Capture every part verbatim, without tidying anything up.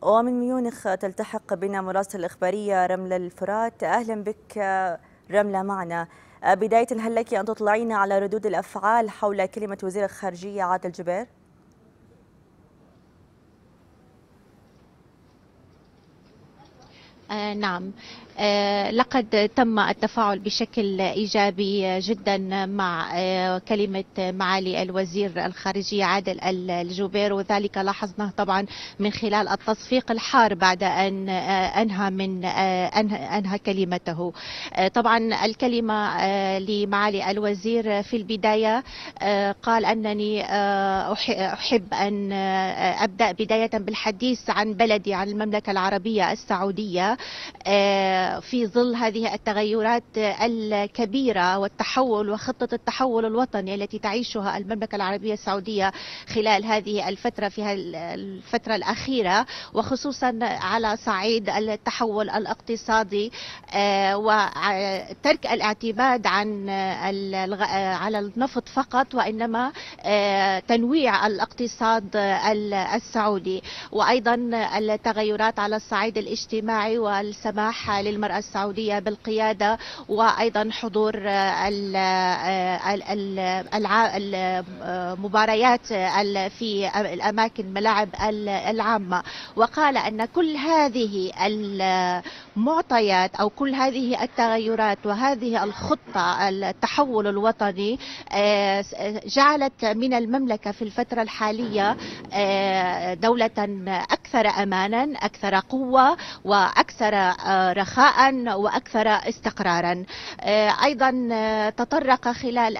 ومن ميونخ تلتحق بنا مراسل الإخبارية رملة الفرات. أهلا بك رملة معنا. بداية هل لك أن تطلعين على ردود الأفعال حول كلمة وزير الخارجية عادل جبير؟ آه نعم. آه لقد تم التفاعل بشكل إيجابي جدا مع آه كلمة معالي الوزير الخارجية عادل الجبير، وذلك لاحظناه طبعا من خلال التصفيق الحار بعد أن آه أنهى من آه أنهى, أنهى كلمته. آه طبعا الكلمة آه لمعالي الوزير في البداية آه قال أنني آه أحب أن آه أبدأ بداية بالحديث عن بلدي، عن المملكة العربية السعودية، في ظل هذه التغيرات الكبيرة والتحول وخطة التحول الوطني التي تعيشها المملكة العربية السعودية خلال هذه الفترة في الفترة الأخيرة، وخصوصا على صعيد التحول الاقتصادي وترك الاعتماد عن على النفط فقط، وإنما تنويع الاقتصاد السعودي، وأيضا التغيرات على الصعيد الاجتماعي والسماح للمرأة السعودية بالقيادة، وأيضا حضور المباريات في الأماكن الملاعب العامة. وقال أن كل هذه المعطيات أو كل هذه التغيرات وهذه الخطة التحول الوطني جعلت من المملكة في الفترة الحالية دولة أكثر أمانا، أكثر قوة، وأكثر رخاء، وأكثر استقرارا. أيضا تطرق خلال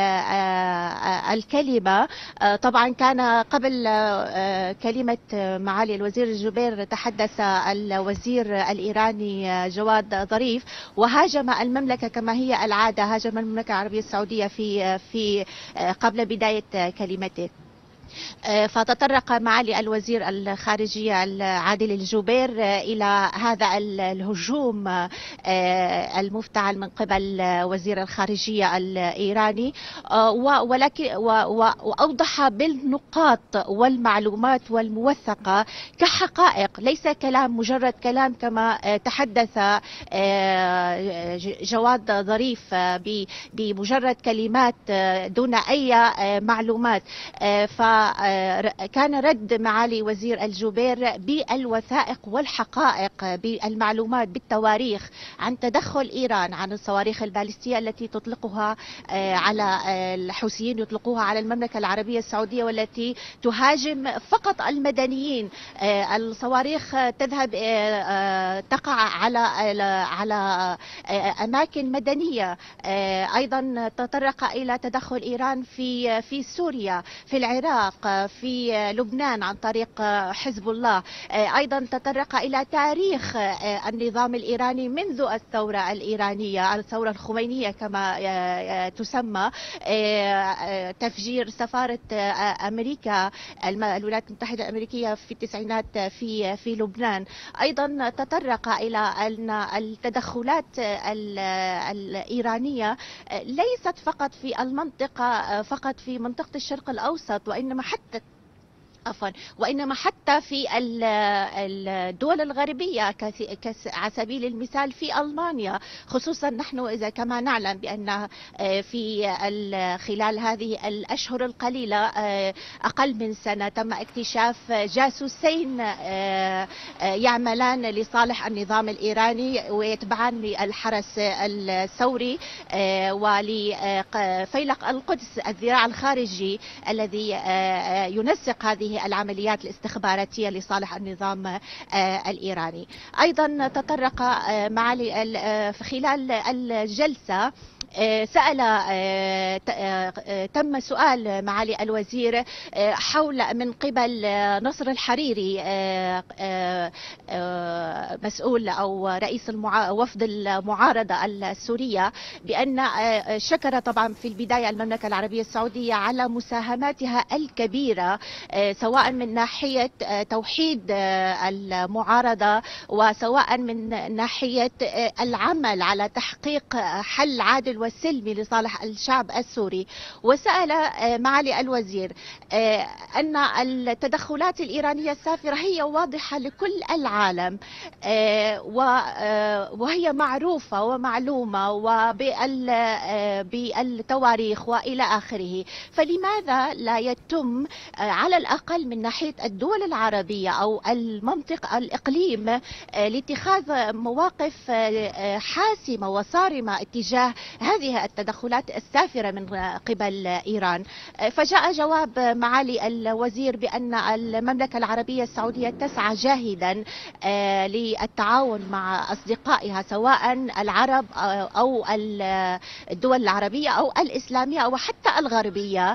الكلمة، طبعا كان قبل كلمة معالي الوزير الجبير تحدث الوزير الإيراني جواد ظريف وهاجم المملكة كما هي العادة، هاجم المملكة العربية السعودية في في قبل بداية كلمته. فتطرق معالي الوزير الخارجية عادل الجبير إلى هذا الهجوم المفتعل من قبل وزير الخارجية الإيراني، ولكن وأوضح بالنقاط والمعلومات والموثقة كحقائق، ليس كلام مجرد كلام كما تحدث جواد ظريف بمجرد كلمات دون أي معلومات. ف كان رد معالي وزير الجبير بالوثائق والحقائق، بالمعلومات، بالتواريخ عن تدخل إيران، عن الصواريخ البالستية التي تطلقها على الحوثيين، يطلقوها على المملكة العربية السعودية، والتي تهاجم فقط المدنيين. الصواريخ تذهب تقع على على أماكن مدنية. أيضا تطرق إلى تدخل إيران في في سوريا، في العراق، في لبنان عن طريق حزب الله. أيضا تطرق إلى تاريخ النظام الإيراني منذ الثورة الإيرانية، الثورة الخمينية كما تسمى، تفجير سفارة أمريكا، الولايات المتحدة الأمريكية في التسعينات في في لبنان. أيضا تطرق إلى أن التدخلات الإيرانية ليست فقط في المنطقة، فقط في منطقة الشرق الأوسط، وإنما حتى عفوا وإنما حتى في الدول الغربية، على سبيل المثال في ألمانيا، خصوصا نحن إذا كما نعلم بأن في خلال هذه الأشهر القليلة، أقل من سنة، تم اكتشاف جاسوسين يعملان لصالح النظام الإيراني ويتبعان للحرس الثوري ولفيلق القدس، الذراع الخارجي الذي ينسق هذه العمليات الاستخباراتية لصالح النظام الإيراني. أيضا تطرق معالي خلال الجلسة، سأل تم سؤال معالي الوزير حول من قبل نصر الحريري، مسؤول أو رئيس وفد المعارضة السورية، بأن شكر طبعا في البداية المملكة العربية السعودية على مساهماتها الكبيرة، سواء من ناحية توحيد المعارضة، وسواء من ناحية العمل على تحقيق حل عادل العادل والسلمي لصالح الشعب السوري. وسأل معالي الوزير أن التدخلات الإيرانية السافرة هي واضحة لكل العالم، وهي معروفة ومعلومة وبالتواريخ وإلى آخره، فلماذا لا يتم على الأقل من ناحية الدول العربية أو المنطقة الإقليم لاتخاذ مواقف حاسمة وصارمة اتجاه هذه التدخلات السافرة من قبل إيران؟ فجاء جواب معالي الوزير بأن المملكة العربية السعودية تسعى جاهدا للتعاون مع أصدقائها سواء العرب أو الدول العربية أو الإسلامية أو حتى الغربية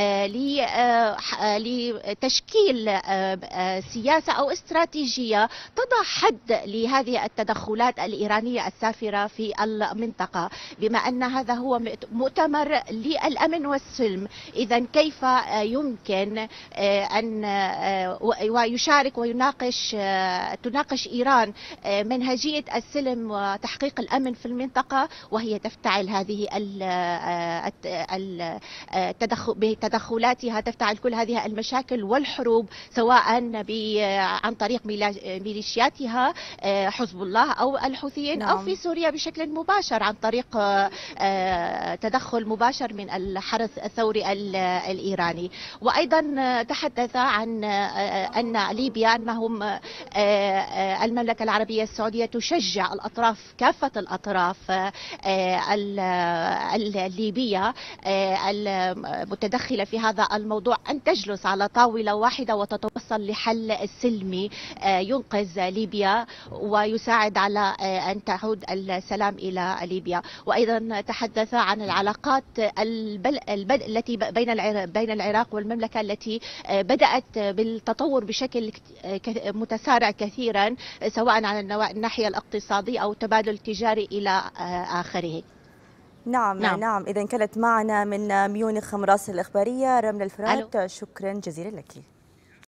لتشكيل سياسة أو استراتيجية تضع حد لهذه التدخلات الإيرانية السافرة في المنطقة، بما أن هذا هو مؤتمر للأمن والسلم. إذا كيف يمكن أن ويشارك ويناقش تناقش إيران منهجية السلم وتحقيق الأمن في المنطقة وهي تفتعل هذه بتدخلاتها تفتعل كل هذه المشاكل والحروب سواء عن طريق ميليشياتها حزب الله أو الحوثيين نعم. أو في سوريا بشكل مباشر عن طريق تدخل مباشر من الحرس الثوري الإيراني. وأيضا تحدث عن أن ليبيا أنهم المملكة العربية السعودية تشجع الأطراف كافة الأطراف الليبية المتدخلة في هذا الموضوع أن تجلس على طاولة واحدة وتتوصل لحل سلمي ينقذ ليبيا ويساعد على أن تعود السلام إلى ليبيا. وأيضا تحدث عن العلاقات التي بين العراق والمملكة التي بدأت بالتطور بشكل متسارع كثيرا سواء على الناحية الاقتصادية أو تبادل التجاري إلى آخره. نعم نعم, نعم. إذا كانت معنا من ميونخ مراسل الإخبارية رملة الفرات، شكرا جزيلا لك.